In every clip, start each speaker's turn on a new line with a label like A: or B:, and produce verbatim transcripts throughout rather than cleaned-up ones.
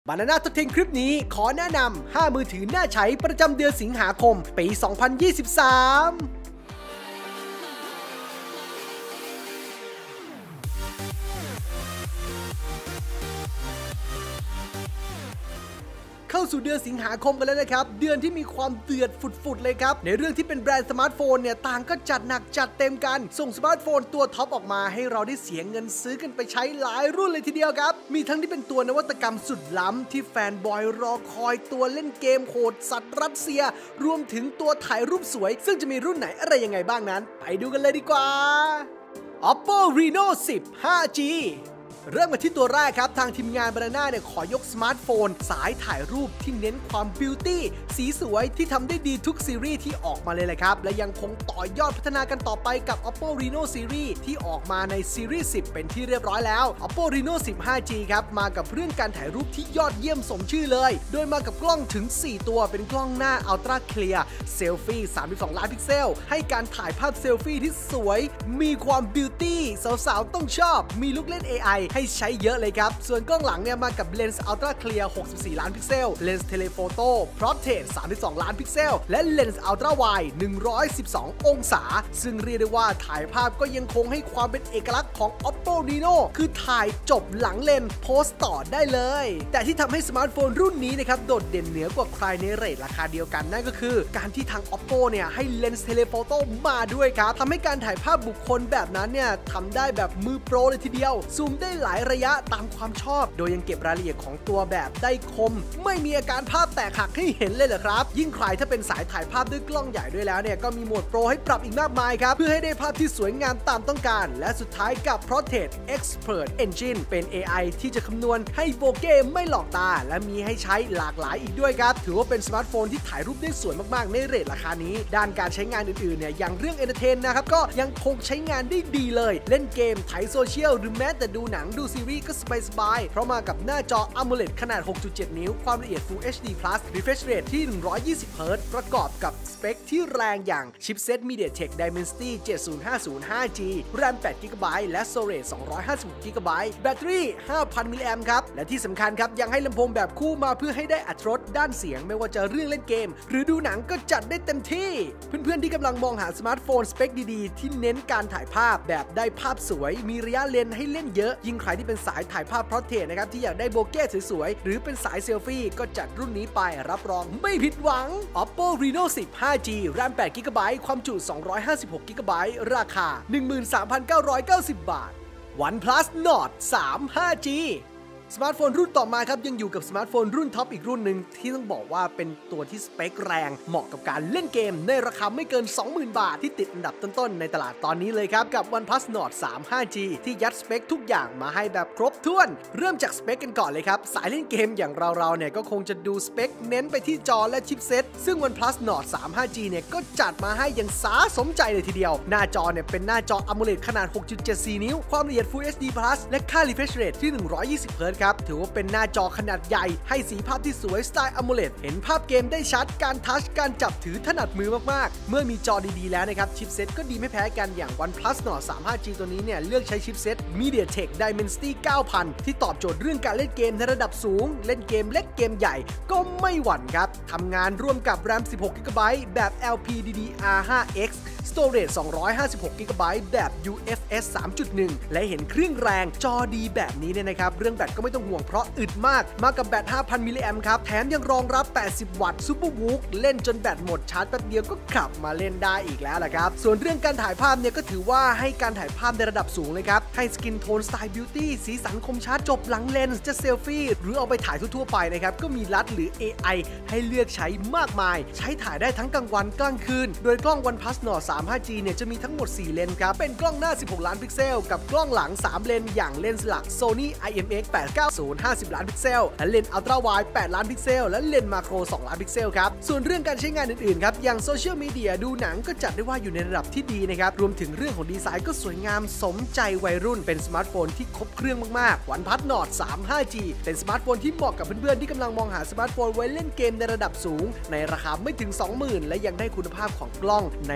A: บานาน่าท็อปสิบคลิปนี้ขอแนะนำห้ามือถือน่าใช้ประจำเดือนสิงหาคมปีสองพันยี่สิบสามเข้าสู่เดือนสิงหาคมกันแล้วนะครับเดือนที่มีความเดือดฝุดๆเลยครับในเรื่องที่เป็นแบรนด์สมาร์ทโฟนเนี่ยต่างก็จัดหนักจัดเต็มกันส่งสมาร์ทโฟนตัวท็อปออกมาให้เราได้เสียเงินซื้อกันไปใช้หลายรุ่นเลยทีเดียวครับมีทั้งที่เป็นตัวนวัตกรรมสุดล้ำที่แฟนบอยรอคอยตัวเล่นเกมโหดสัตว์รัสเซียรวมถึงตัวถ่ายรูปสวยซึ่งจะมีรุ่นไหนอะไรยังไงบ้างนั้นไปดูกันเลยดีกว่า Oppo Reno สิบ ห้าจี เริ่มกันที่ตัวแรกครับทางทีมงาน Banana เนี่ยขอยกสมาร์ทโฟนสายถ่ายรูปที่เน้นความบิวตี้สีสวยที่ทำได้ดีทุกซีรีส์ที่ออกมาเลยแหละครับและยังคงต่อยอดพัฒนากันต่อไปกับ Oppo Reno Series ที่ออกมาในซีรีส์สิบเป็นที่เรียบร้อยแล้ว Oppo Reno สิบ ห้าจี ครับมากับเรื่องการถ่ายรูปที่ยอดเยี่ยมสมชื่อเลยโดยมากับกล้องถึงสี่ตัวเป็นกล้องหน้า Ultra Clear เซลฟี่สามสิบสองล้านพิกเซลให้การถ่ายภาพเซลฟี่ที่สวยมีความบิวตี้สาวๆต้องชอบมีลูกเล่น เอ ไอ ให้ใช้เยอะเลยครับส่วนกล้องหลังเนี่ยมากับเลนส์ Ultra Clear หกสิบสี่ล้านพิกเซลเลนส์ Telephoto Portrait สามสิบสองล้านพิกเซลและเลนส์ Ultra Wide หนึ่งร้อยสิบสององศาซึ่งเรียกได้ว่าถ่ายภาพก็ยังคงให้ความเป็นเอกลักษณ์ของ Oppo Reno คือถ่ายจบหลังเลนโพสต์ต่อได้เลยแต่ที่ทำให้สมาร์ทโฟนรุ่นนี้นะครับโดดเด่นเหนือกว่าใครในเรทราคาเดียวกันนั่นก็คือการที่ทาง Oppo เนี่ยให้เลนส์ Telephoto มาด้วยครับทำให้การถ่ายภาพบุคคลแบบนั้นเนี่ยทำได้แบบมือโปรเลยทีเดียวซูมได้หลายระยะตามความชอบโดยยังเก็บรายละเอียดของตัวแบบได้คมไม่มีอาการภาพแตกหักให้เห็นเลยเหรอครับยิ่งใครถ้าเป็นสายถ่ายภาพด้วยกล้องใหญ่ด้วยแล้วเนี่ยก็มีโหมดโปรให้ปรับอีกมากมายครับเพื่อให้ได้ภาพที่สวยงามตามต้องการและสุดท้ายกับ Portrait Expert Engine เป็น เอ ไอ ที่จะคำนวณให้โบเก้ไม่หลอกตาและมีให้ใช้หลากหลายอีกด้วยครับถือว่าเป็นสมาร์ทโฟนที่ถ่ายรูปได้สวยมากๆในเรทราคานี้ด้านการใช้งานอื่นๆเนี่ยอย่างเรื่อง Entertain นะครับก็ยังคงใช้งานได้ดีเลยเล่นเกมถ่ายโซเชียลหรือแม้แต่ดูหนังดูซีรีส์ก็สบายๆเพราะมากับหน้าจอ AMOLED ขนาด หกจุดเจ็ด นิ้วความละเอียด Full เอช ดี Plus Refresh Rate ที่ หนึ่งร้อยยี่สิบ เฮิร์ตซ์ ประกอบกับสเปคที่แรงอย่าง Chipset MediaTek Dimensity เจ็ดศูนย์ห้าศูนย์ ห้าจี แรม แปดกิกะไบต์ และ Storage สองร้อยห้าสิบหกกิกะไบต์ แบตเตอรี่ ห้าพัน มิลลิแอมป์ครับและที่สำคัญครับยังให้ลำโพงแบบคู่มาเพื่อให้ได้อรรถรสด้านเสียงไม่ว่าจะเรื่องเล่นเกมหรือดูหนังก็จัดได้เต็มที่เพื่อนๆที่กำลังมองหาสมาร์ทโฟนสเปคดีๆที่เน้นการถ่ายภาพแบบได้ภาพสวยมีระยะเลนส์ให้เล่นเยอะยิ่งใครที่เป็นสายถ่ายภาพ Portrait นะครับที่อยากได้โบเก้สวยๆหรือเป็นสายเซลฟี่ก็จัดรุ่นนี้ไปรับรองไม่ผิดหวัง Oppo Reno สิบ ห้าจี แรม แปดกิกะไบต์ ความจุสองร้อยห้าสิบหกกิกะไบต์ราคา หนึ่งหมื่นสามพันเก้าร้อยเก้าสิบ บาท OnePlus Nord สาม ห้าจี สมาร์ทโฟนรุ่นต่อมาครับยังอยู่กับสมาร์ทโฟนรุ่นท็อปอีกรุ่นหนึ่งที่ต้องบอกว่าเป็นตัวที่สเปคแรงเหมาะกับการเล่นเกมในราคาไม่เกิน สองหมื่น บาทที่ติดอันดับต้นๆในตลาดตอนนี้เลยครับกับ OnePlus Nord สาม ห้าจี ที่ยัดสเปคทุกอย่างมาให้แบบครบถ้วนเริ่มจากสเปคกันก่อนเลยครับสายเล่นเกมอย่างเราๆเนี่ยก็คงจะดูสเปคเน้นไปที่จอและชิปเซ็ตซึ่ง OnePlus Nord สาม ห้าจี เนี่ยก็จัดมาให้อย่างสาสมใจเลยทีเดียวหน้าจอเนี่ยเป็นหน้าจอ AMOLED ขนาด หกจุดเจ็ดสี่ นิ้วความละเอียด Full เอช ดี Plus และค่า Refresh Rate ที่ หนึ่งร้อยยี่สิบ เฮิร์ตซ์ ครับถือว่าเป็นหน้าจอขนาดใหญ่ให้สีภาพที่สวยสไตล์ AMOLED เห็นภาพเกมได้ชัดการทัชการจับถือถนัดมือมากๆเมื่อมีจอดีๆแล้วนะครับชิปเซ็ตก็ดีไม่แพ้กันอย่าง OnePlus Nord สาม ห้าจี ตัวนี้เนี่ยเลือกใช้ชิปเซ็ต MediaTek Dimensity เก้าพัน ที่ตอบโจทย์เรื่องการเล่นเกมในระดับสูงเล่นเกมเล็กเกมใหญ่ก็ไม่หวั่นครับทำงานร่วมกับ แรม สิบหกกิกะไบต์ แบบ แอล พี ดี ดี อาร์ ไฟว์ เอ็กซ์ Storage สองร้อยห้าสิบหกกิกะไบต์ แบบ ยู เอฟ เอส สามจุดหนึ่ง และเห็นเครื่องแรงจอดีแบบนี้เนี่ยนะครับเรื่องแบตก็ไม่ต้องห่วงเพราะอึดมากมากับแบต ห้าพัน มิลลิแอมป์ครับแถมยังรองรับแปดสิบวัตต์ซูเปอร์วูคเล่นจนแบตหมดชาร์จแป๊บเดียวก็กลับมาเล่นได้อีกแล้วล่ะครับส่วนเรื่องการถ่ายภาพเนี่ยก็ถือว่าให้การถ่ายภาพในระดับสูงเลยครับให้สกินโทนสไตล์บิวตี้สีสันคมชัดจบหลังเลนส์จะเซลฟี่หรือเอาไปถ่ายทั่วๆไปนะครับก็มีลัดหรือ เอ ไอ ให้เลือกใช้มากมายใช้ถ่ายได้ทั้งกลางวันกลางคืนโดยกล้อง OnePlus Nord สาม ห้าจี เนี่ยจะมีทั้งหมดสี่เลนส์ครับเป็นกล้องหน้าสิบหกล้านพิกเซลกับกล้องหลังสามเลนส์อย่างเลนส์หลัก Sony ไอ เอ็ม เอ็กซ์ แปดเก้าศูนย์ ห้าสิบล้านพิกเซลและเลนส์ Ultra Wide แปดล้านพิกเซลและเลนส์มาโครสองล้านพิกเซลครับส่วนเรื่องการใช้งานอื่นๆครับอย่างโซเชียลมีเดียดูหนังก็จัดได้ว่าอยู่ในระดับที่ดีนะครับรวมถึงเรื่องของดีไซน์ก็สวยงามสมใจวัยรุ่นเป็นสมาร์ทโฟนที่ครบเครื่องมากๆ OnePlus Nord สาม ห้าจี เป็นสมาร์ทโฟนที่เหมาะกับเพื่อนๆที่กำลังมองหาสมาร์ทโฟนไว้เล่นเกมในระดับสูงในราคาไม่ถึง สองหมื่น และยังได้คุณภาพของกล้องในระดับ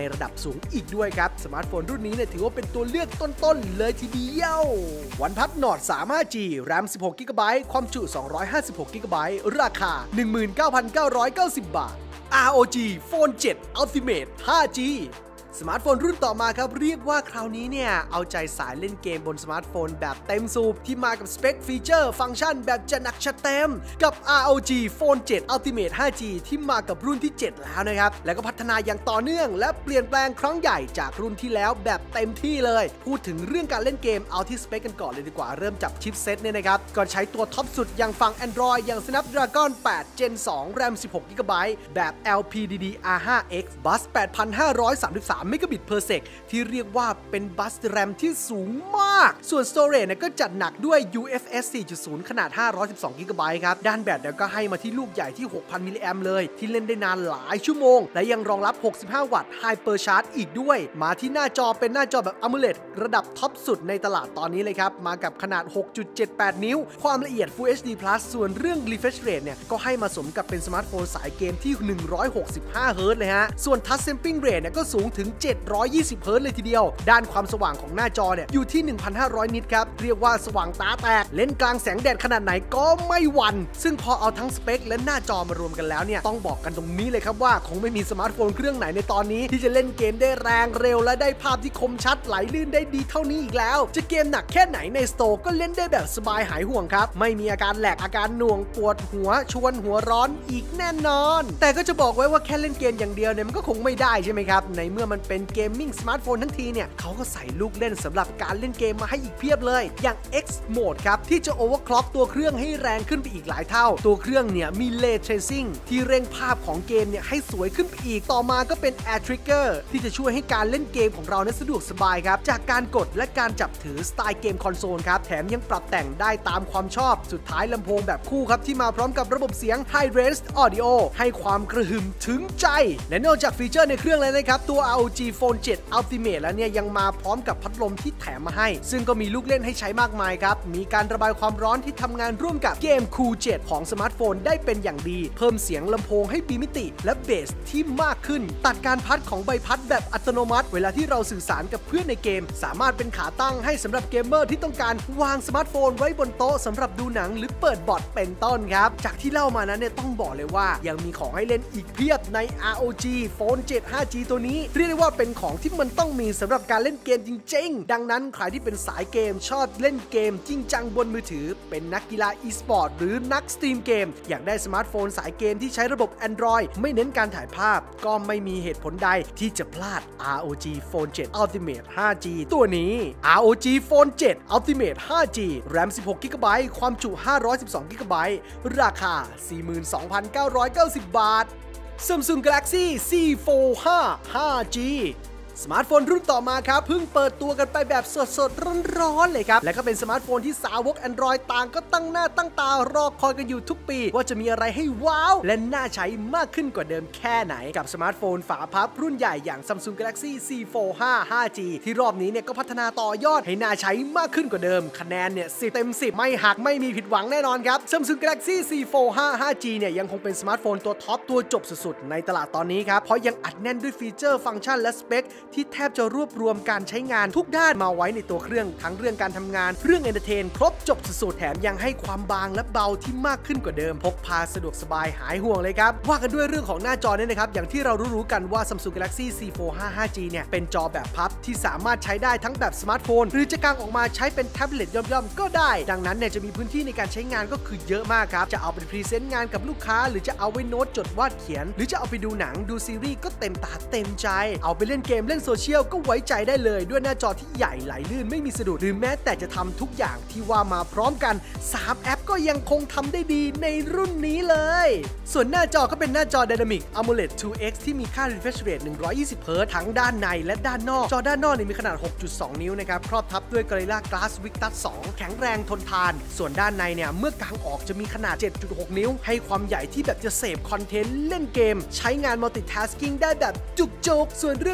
A: สูงอีกด้วยครับสมาร์ทโฟนรุ่นนี้เนี่ยถือว่าเป็นตัวเลือกต้นๆเลยทีเดียว OnePlus Nord ทรี ไฟว์จี แรม สิบหกกิกะไบต์ ความจุ สองร้อยห้าสิบหกกิกะไบต์ ราคา หนึ่งหมื่นเก้าพันเก้าร้อยเก้าสิบ บาท อาร์ โอ จี Phone เซเว่น Ultimate ไฟว์จี สมาร์ทโฟนรุ่นต่อมาครับเรียกว่าคราวนี้เนี่ยเอาใจสายเล่นเกมบนสมาร์ทโฟนแบบเต็มสูบที่มากับสเปคฟีเจอร์ฟังก์ชันแบบจัดหนักจัดเต็มกับ อาร์ โอ จี Phone เซเว่น Ultimate ไฟว์จี ที่มากับรุ่นที่เจ็ดแล้วนะครับแล้วก็พัฒนาอย่างต่อเนื่องและเปลี่ยนแปลงครั้งใหญ่จากรุ่นที่แล้วแบบเต็มที่เลยพูดถึงเรื่องการเล่นเกมเอาที่สเปคกันก่อนเลยดีกว่าเริ่มจับชิปเซตเนี่ยนะครับก็ใช้ตัวท็อปสุดอย่างฝั่ง Android อย่าง Snapdragon แปด Gen ทู แรม สิบหกกิกะไบต์ แบบ แอล พี ดี ดี อาร์ ไฟว์ เอ็กซ์ Bus แปดพันห้าร้อยสามสิบสาม Megabit per secที่เรียกว่าเป็นบัสแรมที่สูงมากส่วน Storage เนี่ยก็จัดหนักด้วย ยู เอฟ เอส สี่จุดศูนย์ ขนาดห้าร้อยสิบสองกิกะไบต์ครับด้านแบตเนี่ยก็ให้มาที่ลูกใหญ่ที่ หกพัน มิลลิแอมป์เลยที่เล่นได้นานหลายชั่วโมงและยังรองรับ หกสิบห้า วัตต์ Hyper Charge อีกด้วยมาที่หน้าจอเป็นหน้าจอแบบ AMOLED ระดับท็อปสุดในตลาดตอนนี้เลยครับมากับขนาด หกจุดเจ็ดแปด นิ้วความละเอียด Full เอช ดี Plus ส่วนเรื่อง Refresh Rate เนี่ยก็ให้มาสมกับเป็นสมาร์ทโฟนสายเกมที่ หนึ่งร้อยหกสิบห้า เฮิร์ตซ์ เลยฮะส่วน Touch Sampling Rate เนี่ยก็สูงถึง เจ็ดร้อยยี่สิบ เฮิร์ตซ์ เลยทีเดียวด้านความสว่างของหน้าจอเนี่ยอยู่ที่ หนึ่งพันห้าร้อย นิตครับเรียกว่าสว่างตาแตกเล่นกลางแสงแดดขนาดไหนก็ไม่หวั่นซึ่งพอเอาทั้งสเปคและหน้าจอมารวมกันแล้วเนี่ยต้องบอกกันตรงนี้เลยครับว่าคงไม่มีสมาร์ทโฟนเครื่องไหนในตอนนี้ที่จะเล่นเกมได้แรงเร็วและได้ภาพที่คมชัดไหลลื่นได้ดีเท่านี้อีกแล้วจะเกมหนักแค่ไหนในสโตร์ก็เล่นได้แบบสบายหายห่วงครับไม่มีอาการแหลกอาการหน่วงปวดหัวชวนหัวร้อนอีกแน่นอนแต่ก็จะบอกไว้ว่าแค่เล่นเกมอย่างเดียวเนี่ยมันก็คงไม่ได้ใช่ไหมครับในเมื่อมันเป็นเกมมิ่งสมาร์ทโฟนทั้งทีเนี่ยเขาก็ใส่ลูกเล่นสำหรับการเล่นเกมมาให้อีกเพียบเลยอย่าง X Mode ครับที่จะ overclock ตัวเครื่องให้แรงขึ้นไปอีกหลายเท่าตัวเครื่องเนี่ยมี Ray Tracing ที่เร่งภาพของเกมเนี่ยให้สวยขึ้นไปอีกต่อมาก็เป็น Air Trigger ที่จะช่วยให้การเล่นเกมของเราเนี่ยสะดวกสบายครับจากการกดและการจับถือสไตล์เกมคอนโซลครับแถมยังปรับแต่งได้ตามความชอบสุดท้ายลำโพงแบบคู่ครับที่มาพร้อมกับระบบเสียง High Res Audio ให้ความกระหึ่มถึงใจและนอกจากฟีเจอร์ในเครื่องเลยนะครับตัว อาร์ โอ จี Phone เซเว่น Ultimate แล้วเนี่ยยังมาพร้อมกับพัดลมที่แถมมาให้ซึ่งก็มีลูกเล่นให้ใช้มากมายครับมีการระบายความร้อนที่ทำงานร่วมกับเกม คูล เจ็ด ของสมาร์ทโฟนได้เป็นอย่างดีเพิ่มเสียงลำโพงให้มีมิติและเบสที่มากขึ้นตัดการพัดของใบพัดแบบอัตโนมัติเวลาที่เราสื่อสารกับเพื่อนในเกมสามารถเป็นขาตั้งให้สำหรับเกมเมอร์ที่ต้องการวางสมาร์ทโฟนไว้บนโต๊ะสำหรับดูหนังหรือเปิดบอทเป็นต้นครับจากที่เล่ามานั้นเนี่ยต้องบอกเลยว่ายังมีของให้เล่นอีกเพียบใน อาร์ โอ จี Phone เซเว่น ไฟว์จี ตัวนี้เรียกได้ว่าเป็นของที่มันต้องมีสำหรับการเล่นเกมจริงๆดังนั้นใครที่เป็นสายเกมชอบเล่นเกมจริงจังบนมือถือเป็นนักกีฬา e-sport หรือนักสตรีมเกมอยากได้สมาร์ทโฟนสายเกมที่ใช้ระบบ Android ไม่เน้นการถ่ายภาพก็ไม่มีเหตุผลใดที่จะพลาด อาร์ โอ จี Phone เซเว่น Ultimate ไฟว์จี ตัวนี้ อาร์ โอ จี Phone เซเว่น Ultimate ไฟว์จี แรม สิบหกกิกะไบต์ ความจุ ห้าร้อยสิบสองกิกะไบต์ ราคา สี่หมื่นสองพันเก้าร้อยเก้าสิบ บาท Samsung Galaxy ซี โฟร์ ไฟว์ ไฟว์จีสมาร์ทโฟนรุ่นต่อมาครับเพิ่งเปิดตัวกันไปแบบสดๆร้อนๆเลยครับและก็เป็นสมาร์ทโฟนที่สาวก Android ต่างก็ตั้งหน้าตั้งตารอคอยกันอยู่ทุกปีว่าจะมีอะไรให้ว้าวและน่าใช้มากขึ้นกว่าเดิมแค่ไหนกับสมาร์ทโฟนฝาพับรุ่นใหญ่อย่าง Samsung Galaxy ซี โฟร์ ไฟว์ ไฟว์จี ที่รอบนี้เนี่ยก็พัฒนาต่อยอดให้น่าใช้มากขึ้นกว่าเดิมคะแนนเนี่ยสิบเต็มสิบไม่หักไม่มีผิดหวังแน่นอนครับ Samsung Galaxy ซี โฟร์ ไฟว์ ไฟว์จี เนี่ยยังคงเป็นสมาร์ทโฟนตัวท็อปตัวจบสุดๆในตลาดตอนนี้ครับเพราะยังอัดแน่นด้วยฟีเจอร์ฟังก์ชันและสเปคที่แทบจะรวบรวมการใช้งานทุกด้านมาไว้ในตัวเครื่องทั้งเรื่องการทำงานเรื่องเอนเตอร์เทนครบจบสุดๆแถมยังให้ความบางและเบาที่มากขึ้นกว่าเดิมพกพาสะดวกสบายหายห่วงเลยครับว่ากันด้วยเรื่องของหน้าจอเนี่ยนะครับอย่างที่เรารู้ๆกันว่า Samsung Galaxy ซี โฟร์ ไฟว์ ไฟว์จี เนี่ยเป็นจอแบบพับที่สามารถใช้ได้ทั้งแบบสมาร์ทโฟนหรือจะกางออกมาใช้เป็นแท็บเล็ตย่อมๆก็ได้ดังนั้นเนี่ยจะมีพื้นที่ในการใช้งานก็คือเยอะมากครับจะเอาเป็นพรีเซนต์งานกับลูกค้าหรือจะเอาไว้โน้ตจดวาดเขียนหรือจะเอาไปดูหนังดูซีรีส์ก็เต็มตาเต็มใจเอาไปเล่นเกมเล่นโซเชียลก็ไว้ใจได้เลยด้วยหน้าจอที่ใหญ่ไหลลื่นไม่มีสะดุดหรือแม้แต่จะทำทุกอย่างที่ว่ามาพร้อมกันสามแอปก็ยังคงทำได้ดีในรุ่นนี้เลยส่วนหน้าจอก็เป็นหน้าจอ Dynamic AMOLED ทู เอ็กซ์ ที่มีค่า Refresh Rate หนึ่งร้อยยี่สิบ เฮิร์ตซ์ทั้งด้านในและด้านนอกจอด้านนอกมีขนาด หกจุดสอง นิ้วนะครับครอบทับด้วย Gorilla Glass Victus ทู แข็งแรงทนทานส่วนด้านในเนี่ยเมื่อกางออกจะมีขนาด เจ็ดจุดหก นิ้วให้ความใหญ่ที่แบบจะเสพคอนเทนต์เล่นเกมใช้งาน Multitasking ได้แบบจุกๆส่วนเรื่องของ S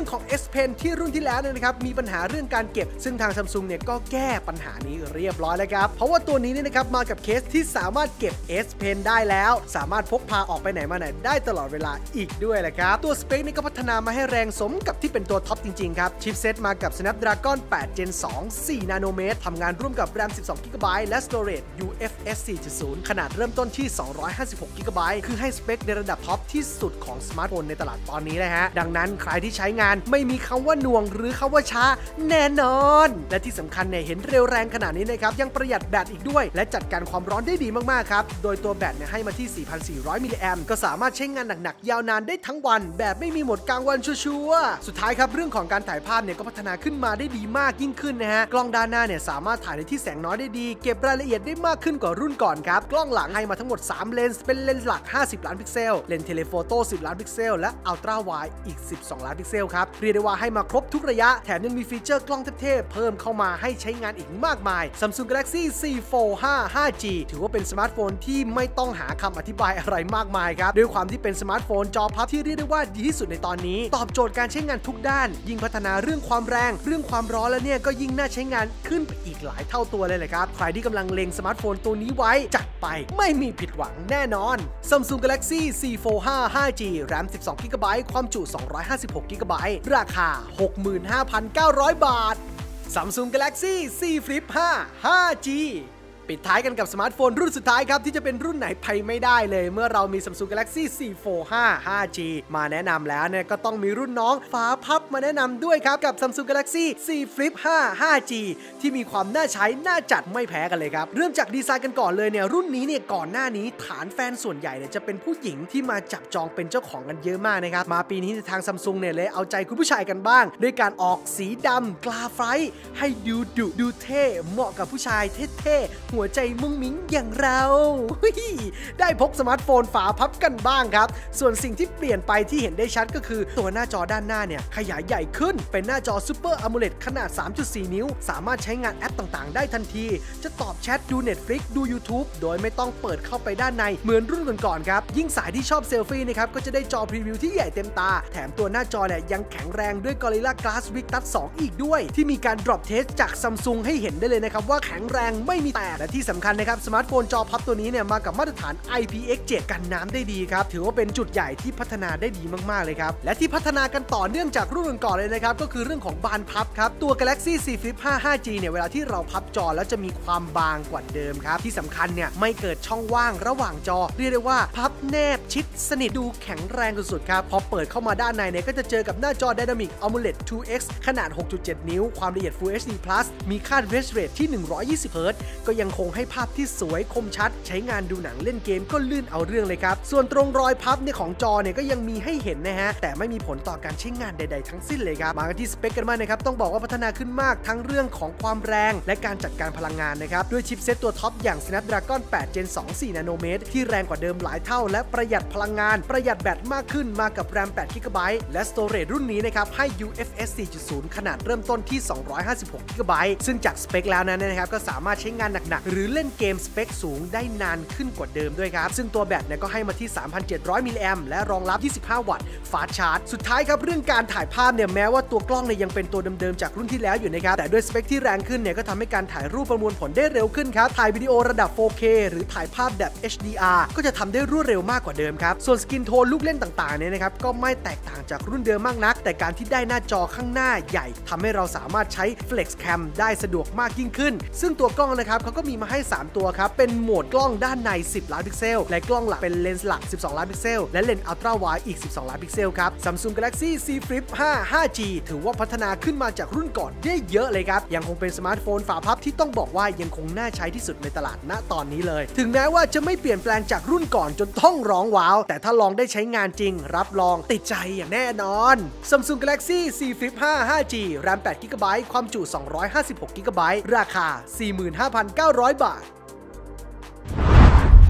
A: S Pen ที่รุ่นที่แล้วเนี่ยนะครับมีปัญหาเรื่องการเก็บซึ่งทาง Samsung เนี่ยก็แก้ปัญหานี้เรียบร้อยแล้วครับเพราะว่าตัวนี้เนี่ยนะครับมากับเคสที่สามารถเก็บ S Pen ได้แล้วสามารถพกพาออกไปไหนมาไหนได้ตลอดเวลาอีกด้วยแหละครับตัวสเปคนี่ก็พัฒนามาให้แรงสมกับที่เป็นตัวท็อปจริงๆครับชิปเซตมากับ Snapdragon แปด Gen สอง สี่นาโนเมตรทำงานร่วมกับ แรม สิบสอง จี บี และ Storage ยู เอฟ เอส สี่จุดศูนย์ ขนาดเริ่มต้นที่ สองร้อยห้าสิบหก จี บี คือให้สเปคในระดับท็อปที่สุดของสมาร์ทโฟนในตลาดตอนนี้นะฮะดังนั้นใครที่ใช้งานไม่มีคำว่าหน่วงหรือคำว่าช้าแน่นอนและที่สำคัญเนี่ยเห็นเร็วแรงขนาดนี้นะครับยังประหยัดแบตอีกด้วยและจัดการความร้อนได้ดีมากๆครับโดยตัวแบตเนี่ยให้มาที่ สี่พันสี่ร้อย มิลลิแอมป์ก็สามารถใช้งานหนักๆยาวนานได้ทั้งวันแบบไม่มีหมดกลางวันชัวร์ๆสุดท้ายครับเรื่องของการถ่ายภาพเนี่ยก็พัฒนาขึ้นมาได้ดีมากยิ่งขึ้นนะฮะกล้องด้านหน้าเนี่ยสามารถถ่ายในที่แสงน้อยได้ดีเก็บรายละเอียดได้มากขึ้นกว่ารุ่นก่อนครับกล้องหลังให้มาทั้งหมดสามเลนส์เป็นเลนส์หลักห้าสิบล้านพิกเซลเลนส์เทเลโฟโต้สิบล้านพิกเซลและอัลตร้าไวด์อีกสิบสองล้านพิกเซลครับเรียกได้ว่าให้มาครบทุกระยะแถมยังมีฟีเจอร์กล้องเทพๆเพิ่มเข้ามาให้ใช้งานอีกมากมาย Samsung Galaxy ซี โฟร์ ห้า ไฟว์ จี ถือว่าเป็นสมาร์ทโฟนที่ไม่ต้องหาคำอธิบายอะไรมากมายครับด้วยความที่เป็นสมาร์ทโฟนจอพับที่เรียกได้ว่าดีที่สุดในตอนนี้ตอบโจทย์การใช้งานทุกด้านยิ่งพัฒนาเรื่องความแรงเรื่องความร้อนแล้วเนี่ยก็ยิ่งน่าใช้งานขึ้นไปอีกหลายเท่าตัวเลยแหละครับใครที่กำลังเล็งสมาร์ทโฟนตัวนี้ไว้จัดไปไม่มีผิดหวังแน่นอน Samsung Galaxy ซี โฟร์ ห้า ไฟว์ จี แรม สิบสอง จี บี ความจุ สองร้อยห้าสิบหก จี บี ราคา หกหมื่นห้าพันเก้าร้อย บาท Samsung Galaxy Z Flip ห้า ไฟว์ จี ปิดท้ายกันกับสมาร์ทโฟนรุ่นสุดท้ายครับที่จะเป็นรุ่นไหนไปไม่ได้เลยเมื่อเรามี Samsung Galaxy ซี โฟร์ ห้า ไฟว์ จี มาแนะนำแล้วเนี่ยก็ต้องมีรุ่นน้องฝาพับมาแนะนำด้วยครับกับ Samsung Galaxy Z Flip ห้า ไฟว์ จี ที่มีความน่าใช้น่าจัดไม่แพ้กันเลยครับเริ่มจากดีไซน์กันก่อนเลยเนี่ยรุ่นนี้เนี่ยก่อนหน้านี้ฐานแฟนส่วนใหญ่เนี่ยจะเป็นผู้หญิงที่มาจับจองเป็นเจ้าของกันเยอะมากนะครับมาปีนี้ทาง Samsung เนี่ยเลยเอาใจคุณผู้ชายกันบ้างด้วยการออกสีดำกลาไฟให้ดูดุดูเท่เหมาะกับผู้ชายเท่ๆหัวใจมุ้งมิ้งอย่างเราได้พกสมาร์ทโฟนฝาพับกันบ้างครับส่วนสิ่งที่เปลี่ยนไปที่เห็นได้ชัดก็คือตัวหน้าจอด้านหน้าเนี่ยขยายใหญ่ขึ้นเป็นหน้าจอ Super AMOLED ขนาด สามจุดสี่ นิ้วสามารถใช้งานแอปต่างๆได้ทันทีจะตอบแชทดู Netflix ดู YouTube โดยไม่ต้องเปิดเข้าไปด้านในเหมือนรุ่นก่อนๆครับยิ่งสายที่ชอบเซลฟี่นะครับก็จะได้จอพรีวิวที่ใหญ่เต็มตาแถมตัวหน้าจอเนี่ยยังแข็งแรงด้วย Gorilla Glass Victus สองอีกด้วยที่มีการ drop test จาก Samsung ให้เห็นได้เลยนะครับว่าแข็งแรงไม่มีแตกและที่สำคัญนะครับสมาร์ทโฟนจอพับตัวนี้เนี่ยมากับมาตรฐาน ไอ พี เอ็กซ์ เซเว่น กันน้ำได้ดีครับถือว่าเป็นจุดใหญ่ที่พัฒนาได้ดีมากๆเลยครับและที่พัฒนากันต่อเนื่องจากรุ่นก่อนๆเลยนะครับก็คือเรื่องของบานพับครับตัว Galaxy Z Flip ห้า ไฟว์ จี เนี่ยเวลาที่เราพับจอแล้วจะมีความบางกว่าเดิมครับที่สำคัญเนี่ยไม่เกิดช่องว่างระหว่างจอเรียกได้ว่าพับแนบชิดสนิทดูแข็งแรงสุดๆครับพอเปิดเข้ามาด้านในเนี่ยก็จะเจอกับหน้าจอ Dynamic AMOLED ทู เอ็กซ์ ขนาด หกจุดเจ็ด นิ้วความละเอียด Full เอช ดี Plus มีค่า refresh rate ที่หนึ่งร้อยยี่สิบเฮิร์ตซ์ก็ยังคงให้ภาพที่สวยคมชัดใช้งานดูหนังเล่นเกมก็ลื่นเอาเรื่องเลยครับส่วนตรงรอยพับเนี่ยของจอเนี่ยก็ยังมีให้เห็นนะฮะแต่ไม่มีผลต่อการใช้งานใดๆทั้งสิ้นเลยครับมากันที่สเปคกันบ้างนะครับต้องบอกว่าพัฒนาขึ้นมากทั้งเรื่องของความแรงและการจัดการพลังงานนะครับด้วยชิปเซตตัวท็อปอย่าง Snapdragon แปด Gen สอง สี่ นาโนเมตรที่แรงกว่าเดิมหลายเท่าและประหยัดพลังงานประหยัดแบตมากขึ้นมากับ แรม แปด จี บี และ Storage รุ่นนี้นะครับให้ ยู เอฟ เอส สี่จุดศูนย์ ขนาดเริ่มต้นที่ สองร้อยห้าสิบหก จี บี ซึ่งจากสเปคแล้วนั้นนะครับก็สามารถใช้งานหนักๆหรือเล่นเกมสเปคสูงได้นานขึ้นกว่าเดิมด้วยครับซึ่งตัวแบตเนี่ยก็ให้มาที่ สามพันเจ็ดร้อย มิลลิแอมป์และรองรับยี่สิบห้าวัตต์ฟาสต์ชาร์จสุดท้ายครับเรื่องการถ่ายภาพเนี่ยแม้ว่าตัวกล้องเนี่ยยังเป็นตัวเดิมๆจากรุ่นที่แล้วอยู่นะครับแต่ด้วยสเปคที่แรงขึ้นเนี่ยก็ทำให้การถ่ายรูปประมวลผลได้เร็วขึ้นครับถ่ายวิดีโอระดับ โฟร์เค หรือถ่ายภาพแบบ เอช ดี อาร์ ก็จะทำได้รวดเร็วมากกว่าเดิมครับส่วนสกินโทนลูกเล่นต่างๆเนี่ยนะครับก็ไม่แตกต่างจากรุ่นเดิมมากนักแต่การที่ได้หน้าจอข้างหน้าใหญ่ทำให้เราสามารถใช้ Flex Cam ได้สะดวกมากยิ่งขึ้นซึ่งตัวกล้องนะครับเขาก็มีมาให้สามตัวครับเป็นโหมดกล้องด้านในสิบล้านพิกเซลและกล้องหลักเป็นเลนส์หลักสิบสองล้านพิกเซลและเลนส์อัลตร้าไวด์อีกสิบสองล้านพิกเซลครับ Samsung Galaxy Z Flip ห้า ไฟว์ จี ถือว่าพัฒนาขึ้นมาจากรุ่นก่อนได้เยอะเลยครับยังคงเป็นสมาร์ทโฟนฝาพับที่ต้องบอกว่ายังคงน่าใช้ที่สุดในตลาดณตอนนี้เลยถึงแม้ว่าจะไม่เปลี่ยนแปลงจากรุ่นก่อนจนต้องร้องว้าวแต่ถ้าลองได้ใช้งานจริงรับรองติดใจอย่างแน่นอน Samsung Galaxy Z Flip ห้า ไฟว์ จี แรม แปด จี บี ความจุ สองร้อยห้าสิบหก จี บี ราคา สี่หมื่นห้าพันเก้าร้อย บาท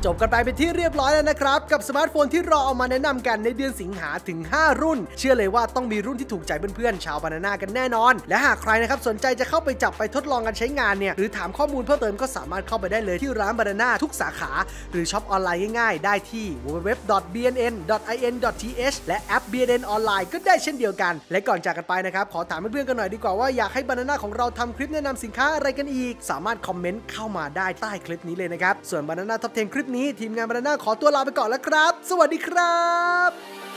A: จบกันไปเป็นที่เรียบร้อยแล้วนะครับกับสมาร์ทโฟนที่เราเอามาแนะนำกันในเดือนสิงหาถึงห้ารุ่นเชื่อเลยว่าต้องมีรุ่นที่ถูกใจเพื่อนๆชาวบานาน่ากันแน่นอนและหากใครนะครับสนใจจะเข้าไปจับไปทดลองกันใช้งานเนี่ยหรือถามข้อมูลเพิ่มเติมก็สามารถเข้าไปได้เลยที่ร้านบานาน่าทุกสาขาหรือช็อปออนไลน์ง่ายๆได้ที่ ดับเบิลยู ดับเบิลยู ดับเบิลยู ดอท บี เอ็น เอ็น ดอท ไอ เอ็น ดอท ที เอช และแอป บี เอ็น เอ็น ออนไลน์ก็ได้เช่นเดียวกันและก่อนจากกันไปนะครับขอถามเพื่อนๆกันหน่อยดีกว่าว่าอยากให้บานาน่าของเราทำคลิปแนะนำสินค้าอะไรกันอีกสามารถคอมเมนต์เข้ามาได้ใต้คลิปนี้เลยนะครับส่วนบานาน่าท็อปสิบคลิปนี้ทีมงานบานาน่าขอตัวลาไปก่อนแล้วครับสวัสดีครับ